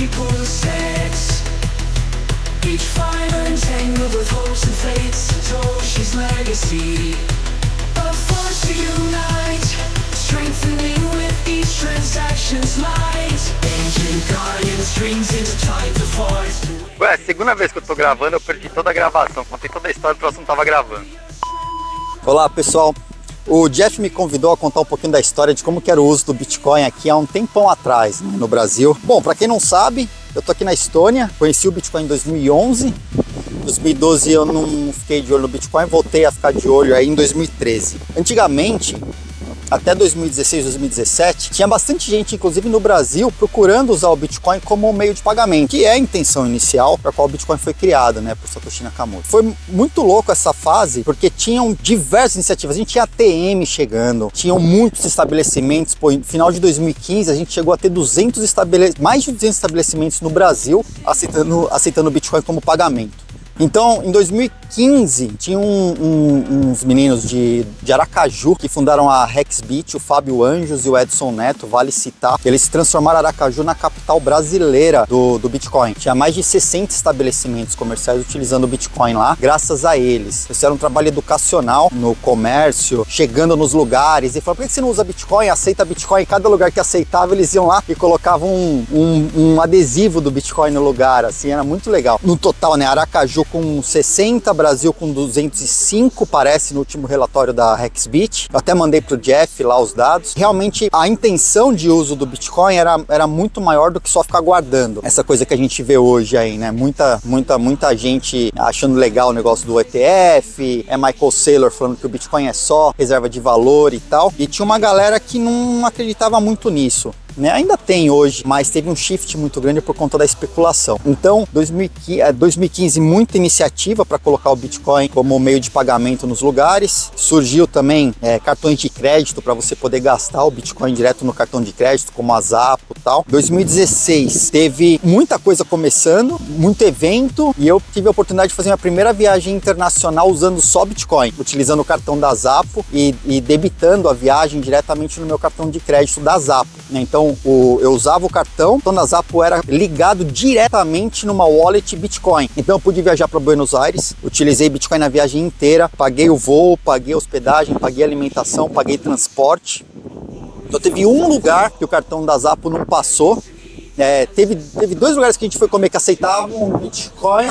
equals sex. Each fiber entangled with hopes and fates. Satoshi's legacy, a force to unite, strengthening with each transaction's light. Ancient guardian strings intertwined the force. Ué, segunda vez que eu tô gravando, eu perdi toda a gravação. Contei toda a história, o próximo não tava gravando. Olá, pessoal. O Jeff me convidou a contar um pouquinho da história de como que era o uso do Bitcoin aqui há um tempão atrás, né, no Brasil. Bom, para quem não sabe, eu tô aqui na Estônia, conheci o Bitcoin em 2011. Em 2012 eu não fiquei de olho no Bitcoin, voltei a ficar de olho aí em 2013. Antigamente, até 2016, 2017, tinha bastante gente, inclusive no Brasil, procurando usar o Bitcoin como meio de pagamento, que é a intenção inicial para a qual o Bitcoin foi criado, né, por Satoshi Nakamoto. Foi muito louco essa fase, porque tinham diversas iniciativas. A gente tinha ATM chegando, tinham muitos estabelecimentos. Pô, no final de 2015, a gente chegou a ter mais de 200 estabelecimentos no Brasil aceitando o Bitcoin como pagamento. Então, em 2015, tinha uns meninos de Aracaju que fundaram a Hexbit, o Fábio Anjos e o Edson Neto, vale citar. Eles transformaram Aracaju na capital brasileira do Bitcoin. Tinha mais de 60 estabelecimentos comerciais utilizando o Bitcoin lá, graças a eles. Eles fizeram um trabalho educacional no comércio, chegando nos lugares e falaram: por que você não usa Bitcoin? Aceita Bitcoin. Em cada lugar que aceitava, eles iam lá e colocavam um adesivo do Bitcoin no lugar, assim, era muito legal. No total, né, Aracaju com 60, Brasil com 205, parece, no último relatório da Hexbit. Eu até mandei pro Jeff lá os dados. Realmente, a intenção de uso do Bitcoin era muito maior do que só ficar guardando. Essa coisa que a gente vê hoje aí, né? Muita gente achando legal o negócio do ETF, Michael Saylor falando que o Bitcoin é só reserva de valor e tal. E tinha uma galera que não acreditava muito nisso. Né? Ainda tem hoje, mas teve um shift muito grande por conta da especulação. Então, 2015, muita iniciativa para colocar o Bitcoin como meio de pagamento nos lugares. Surgiu também cartões de crédito para você poder gastar o Bitcoin direto no cartão de crédito, como a Zapo e tal. 2016 teve muita coisa começando, muito evento, e eu tive a oportunidade de fazer minha primeira viagem internacional usando só Bitcoin, utilizando o cartão da Zapo e debitando a viagem diretamente no meu cartão de crédito da Zapo. Né? Então, eu usava o cartão da Zapo, era ligado diretamente numa wallet Bitcoin. Então eu pude viajar para Buenos Aires, utilizei Bitcoin na viagem inteira, paguei o voo, paguei hospedagem, paguei alimentação, paguei transporte. Então teve um lugar que o cartão da Zapo não passou. Teve dois lugares que a gente foi comer que aceitavam Bitcoin.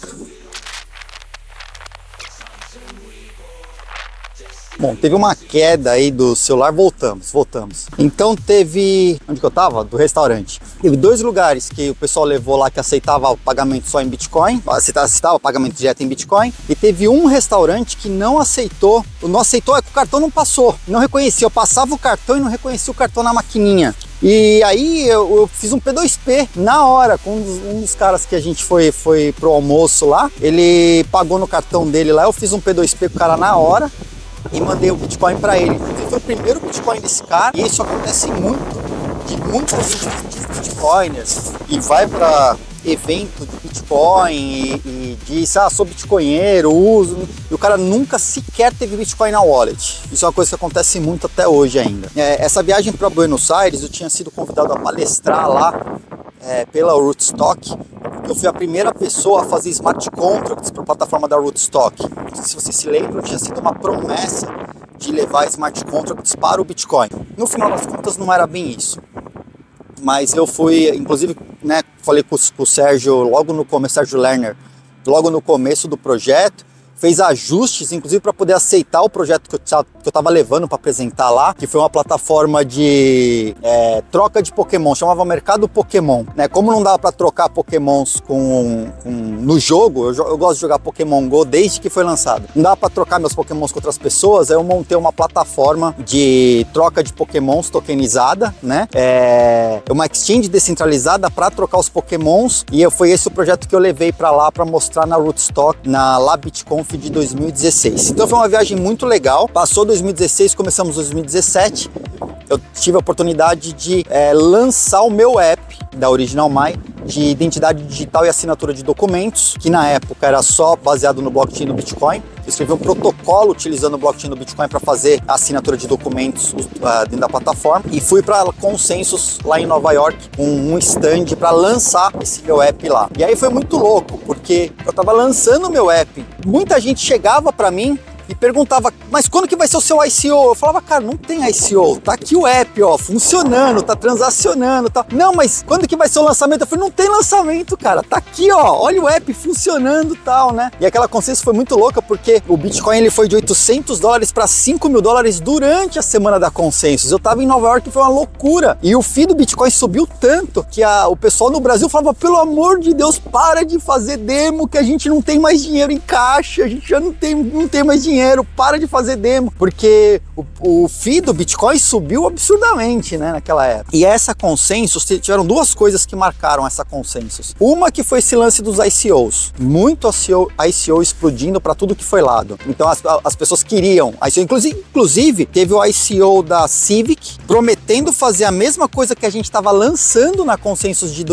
Bom, teve uma queda aí do celular, voltamos. Então teve... Onde que eu tava? Do restaurante. Teve dois lugares que o pessoal levou lá que aceitava o pagamento só em Bitcoin, aceitava o pagamento direto em Bitcoin, e teve um restaurante que não aceitou. O não aceitou é que o cartão não passou, não reconhecia. Eu passava o cartão e não reconhecia o cartão na maquininha. E aí eu fiz um P2P na hora com um dos caras que a gente foi pro almoço lá. Ele pagou no cartão dele lá, eu fiz um P2P com o cara na hora e mandei o Bitcoin para ele. Foi o primeiro Bitcoin desse cara, e isso acontece muito, de muita gente de Bitcoiners e vai para evento de Bitcoin e diz: sou bitcoinheiro, uso, e o cara nunca sequer teve Bitcoin na wallet. Isso é uma coisa que acontece muito até hoje ainda. Essa viagem para Buenos Aires, eu tinha sido convidado a palestrar lá pela Rootstock. Eu fui a primeira pessoa a fazer smart contracts para a plataforma da Rootstock. Se você se lembra, tinha sido uma promessa de levar smart contracts para o Bitcoin. No final das contas, não era bem isso. Mas eu fui, inclusive, né, falei com o Sérgio logo no começo, Sérgio Lerner, logo no começo do projeto. Fez ajustes, inclusive, para poder aceitar o projeto que eu estava levando para apresentar lá, que foi uma plataforma de troca de Pokémon, chamava Mercado Pokémon. Né? Como não dava para trocar Pokémons no jogo, eu gosto de jogar Pokémon Go desde que foi lançado. Não dava para trocar meus Pokémons com outras pessoas, aí eu montei uma plataforma de troca de Pokémons tokenizada, né? Uma exchange descentralizada para trocar os Pokémons, e foi esse o projeto que eu levei para lá para mostrar na Rootstock, na LabitConf de 2016. Então foi uma viagem muito legal. Passou 2016, começamos 2017. Eu tive a oportunidade de lançar o meu app da Original My de identidade digital e assinatura de documentos, que na época era só baseado no blockchain do Bitcoin. Eu escrevi um protocolo utilizando o blockchain do Bitcoin para fazer a assinatura de documentos dentro da plataforma e fui para Consensus lá em Nova York com um stand para lançar esse meu app lá. E aí foi muito louco, porque eu estava lançando o meu app, muita gente chegava para mim e perguntava, mas quando que vai ser o seu ICO? Eu falava, cara, não tem ICO, tá aqui o app, ó, funcionando, tá transacionando, tá. Não, mas quando que vai ser o lançamento? Eu falei, não tem lançamento, cara, tá aqui, ó, olha o app funcionando e tal, né? E aquela Consensus foi muito louca, porque o Bitcoin, ele foi de $800 para $5.000 durante a semana da Consensus. Eu tava em Nova York e foi uma loucura. E o FII do Bitcoin subiu tanto que o pessoal no Brasil falava, pelo amor de Deus, para de fazer demo, que a gente não tem mais dinheiro em caixa, a gente já não tem mais dinheiro, para de fazer demo, porque o FII do Bitcoin subiu absurdamente, né, naquela época. E essa Consensus, tiveram duas coisas que marcaram essa Consensus. Uma que foi esse lance dos ICOs, muito ICO explodindo para tudo que foi lado. Então as pessoas queriam ICO, inclusive teve o ICO da Civic prometendo fazer a mesma coisa que a gente estava lançando na Consensus de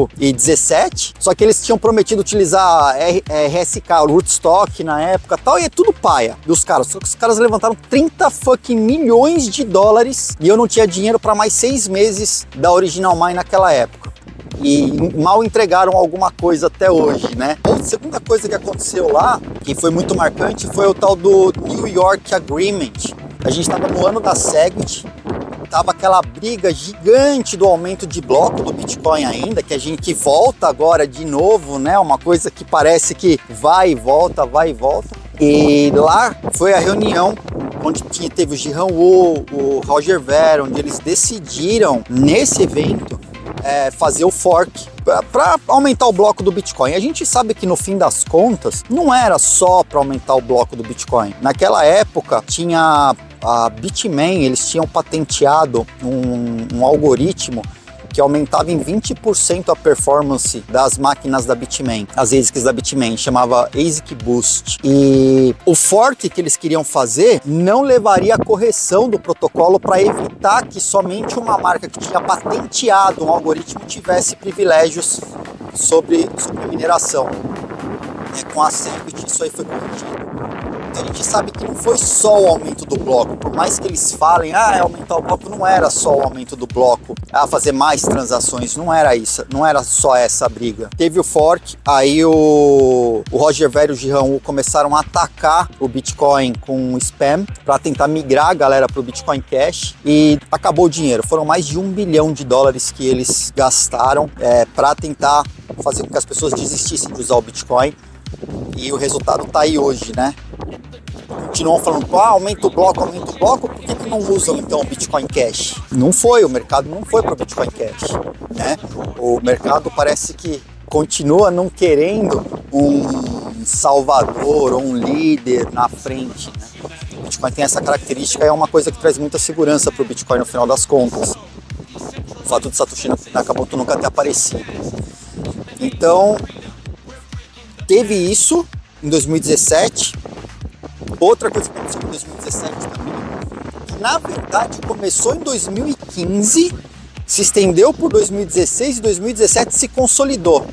2017, só que eles tinham prometido utilizar RSK, o Rootstock na época tal, e é tudo paia dos caras. Só que os caras levantaram 30 fucking milhões de dólares e eu não tinha dinheiro para mais 6 meses da Original Mine naquela época. E mal entregaram alguma coisa até hoje, né? A segunda coisa que aconteceu lá, que foi muito marcante, foi o tal do New York Agreement. A gente estava no ano da SegWit, tava aquela briga gigante do aumento de bloco do Bitcoin ainda, que volta agora de novo, né? Uma coisa que parece que vai e volta, vai e volta. E lá foi a reunião onde teve o Jihan Wu, o Roger Ver, onde eles decidiram, nesse evento, fazer o fork para aumentar o bloco do Bitcoin. A gente sabe que no fim das contas não era só para aumentar o bloco do Bitcoin. Naquela época tinha a Bitmain, eles tinham patenteado um algoritmo que aumentava em 20% a performance das máquinas da Bitmain, as ASICs da Bitmain, chamava ASIC Boost. E o fork que eles queriam fazer não levaria a correção do protocolo para evitar que somente uma marca que tinha patenteado um algoritmo tivesse privilégios sobre a mineração. Com a SegWit isso aí foi corrigido. Então a gente sabe que não foi só o aumento do bloco, por mais que eles falem, aumentar o bloco, não era só o aumento do bloco, fazer mais transações, não era isso, não era só essa briga. Teve o fork, aí o Roger Ver e o Jihan Wu começaram a atacar o Bitcoin com spam para tentar migrar a galera para o Bitcoin Cash e acabou o dinheiro. Foram mais de $1 bilhão que eles gastaram para tentar fazer com que as pessoas desistissem de usar o Bitcoin. E o resultado tá aí hoje, né? Continuam falando, aumenta o bloco, por que não usam então o Bitcoin Cash? Não foi, o mercado não foi para o Bitcoin Cash, né? O mercado parece que continua não querendo um salvador ou um líder na frente, né? O Bitcoin tem essa característica, é uma coisa que traz muita segurança para o Bitcoin no final das contas. O fato de Satoshi Nakamoto nunca ter aparecido. Então, teve isso em 2017. Outra coisa que aconteceu em 2017 também, que na verdade começou em 2015, se estendeu por 2016 e 2017 se consolidou.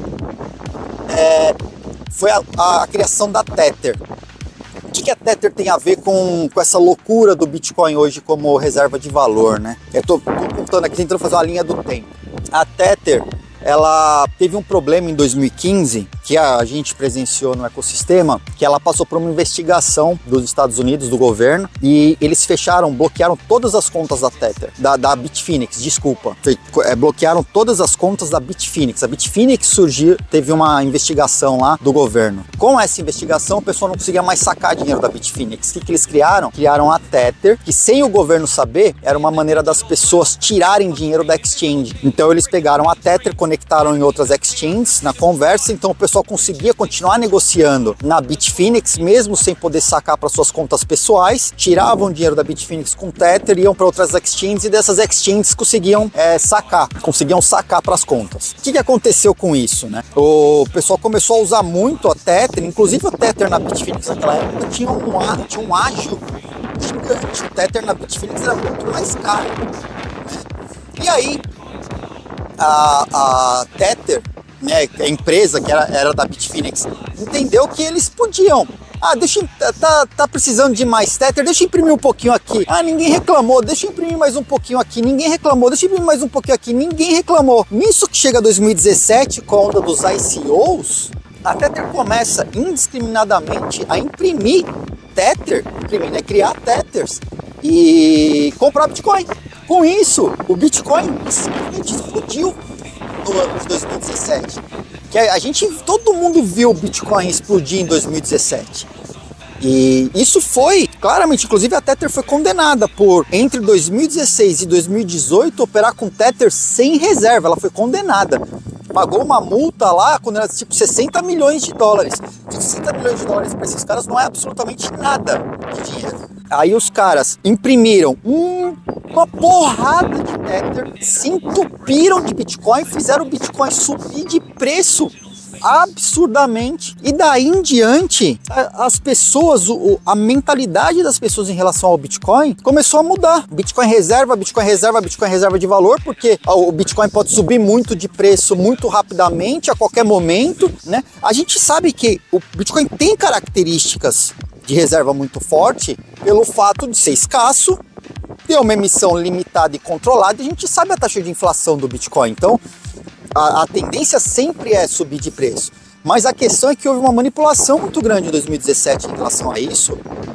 Foi a criação da Tether. O que a Tether tem a ver com essa loucura do Bitcoin hoje como reserva de valor, né? Eu tô contando aqui, tentando fazer uma linha do tempo. A Tether, ela teve um problema em 2015 que a gente presenciou no ecossistema, que ela passou por uma investigação dos Estados Unidos, do governo, e eles bloquearam todas as contas da Tether, da Bitfinex, desculpa. Bloquearam todas as contas da Bitfinex. A Bitfinex teve uma investigação lá do governo. Com essa investigação, o pessoal não conseguia mais sacar dinheiro da Bitfinex. O que eles criaram? Criaram a Tether, que sem o governo saber, era uma maneira das pessoas tirarem dinheiro da exchange. Então eles pegaram a Tether, conectaram em outras exchanges na conversa, então o pessoal conseguia continuar negociando na Bitfinex, mesmo sem poder sacar para suas contas pessoais, tiravam dinheiro da Bitfinex com Tether, iam para outras exchanges e dessas exchanges conseguiam sacar para as contas. O que aconteceu com isso, né? O pessoal começou a usar muito a Tether, inclusive a Tether na Bitfinex naquela época tinha um ágio gigante. O Tether na Bitfinex era muito mais caro, né? E aí a Tether né, a empresa que era da Bitfinex, entendeu que eles podiam. Ah, tá precisando de mais Tether, deixa eu imprimir um pouquinho aqui. Ah, ninguém reclamou, deixa eu imprimir mais um pouquinho aqui. Ninguém reclamou, deixa eu imprimir mais um pouquinho aqui. Ninguém reclamou. Nisso que chega 2017, com a onda dos ICOs, a Tether começa indiscriminadamente a imprimir Tether, né, criar Tethers e comprar Bitcoin. Com isso, o Bitcoin simplesmente explodiu no ano de 2017. Todo mundo viu o Bitcoin explodir em 2017. E isso foi, claramente, inclusive a Tether foi condenada por, entre 2016 e 2018, operar com Tether sem reserva. Ela foi condenada. Pagou uma multa lá, quando era tipo 60 milhões de dólares. 60 milhões de dólares para esses caras não é absolutamente nada de dinheiro. Aí os caras imprimiram uma porrada de Tether, se entupiram de Bitcoin, fizeram o Bitcoin subir de preço absurdamente, e daí em diante as pessoas, a mentalidade das pessoas em relação ao Bitcoin começou a mudar. Bitcoin reserva, Bitcoin reserva, Bitcoin reserva de valor, porque o Bitcoin pode subir muito de preço muito rapidamente, a qualquer momento, né? A gente sabe que o Bitcoin tem características de reserva muito forte pelo fato de ser escasso, ter uma emissão limitada e controlada, e a gente sabe a taxa de inflação do Bitcoin. Então a tendência sempre é subir de preço, mas a questão é que houve uma manipulação muito grande em 2017 em relação a isso,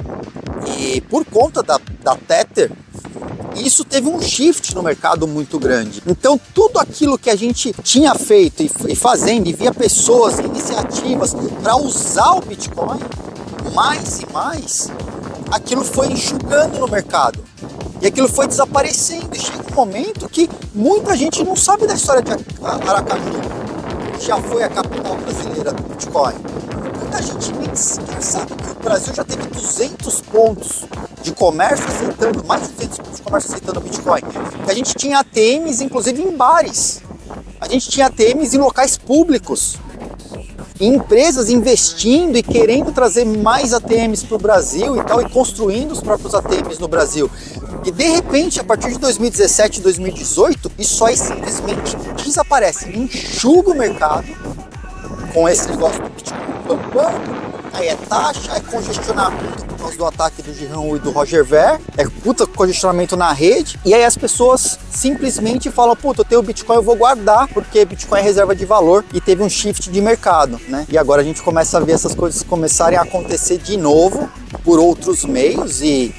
e por conta da Tether, isso teve um shift no mercado muito grande. Então tudo aquilo que a gente tinha feito e fazendo, e via pessoas, iniciativas para usar o Bitcoin mais e mais, aquilo foi enxugando no mercado. E aquilo foi desaparecendo. E chega um momento que muita gente não sabe da história de Aracaju, que já foi a capital brasileira do Bitcoin. Muita gente nem sequer sabe que o Brasil já teve 200 pontos de comércio aceitando, mais de 200 pontos de comércio aceitando Bitcoin. Que a gente tinha ATMs, inclusive em bares. A gente tinha ATMs em locais públicos. Empresas investindo e querendo trazer mais ATMs para o Brasil e tal, e construindo os próprios ATMs no Brasil. E de repente, a partir de 2017 e 2018, isso aí simplesmente desaparece, enxuga o mercado com esse negócio do Bitcoin. Aí é taxa, é congestionamento por causa do ataque do Girão e do Roger Ver, é puta congestionamento na rede, e aí as pessoas simplesmente falam, puta, eu tenho Bitcoin, eu vou guardar, porque Bitcoin é reserva de valor, e teve um shift de mercado, né? E agora a gente começa a ver essas coisas começarem a acontecer de novo, por outros meios, e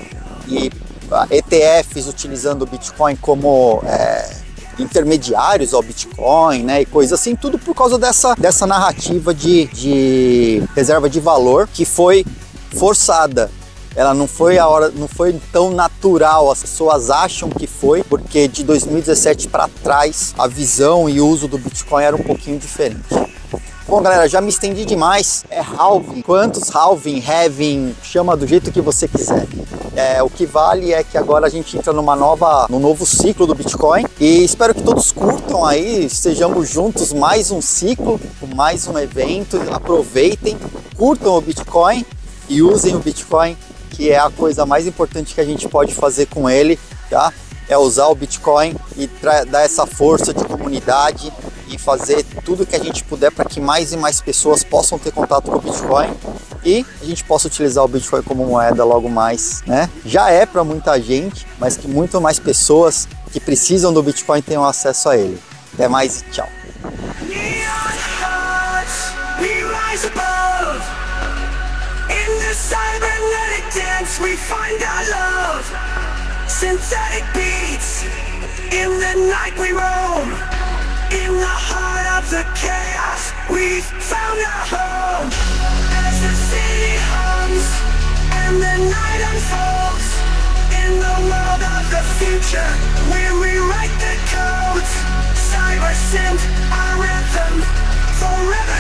ETFs utilizando o Bitcoin como intermediários ao Bitcoin, né, e coisas assim, tudo por causa dessa narrativa de reserva de valor que foi forçada. Ela não foi tão natural, as pessoas acham que foi, porque de 2017 para trás a visão e o uso do Bitcoin era um pouquinho diferente. Bom, galera, já me estendi demais. É halving. Quantos halving, halving, chama do jeito que você quiser. O que vale é que agora a gente entra num novo ciclo do Bitcoin, e espero que todos curtam aí, estejamos juntos, mais um ciclo, mais um evento. Aproveitem, curtam o Bitcoin e usem o Bitcoin, que é a coisa mais importante que a gente pode fazer com ele, tá? É usar o Bitcoin e dar essa força de comunidade e fazer tudo que a gente puder para que mais e mais pessoas possam ter contato com o Bitcoin e a gente possa utilizar o Bitcoin como moeda logo mais, né? Já é para muita gente, mas que muito mais pessoas que precisam do Bitcoin tenham acesso a ele. Até mais e tchau. Synthetic beats, in the night we roam. In the heart of the chaos, we've found our home. As the city hums, and the night unfolds. In the world of the future, we rewrite the codes. Cyber synth, our rhythm, forever.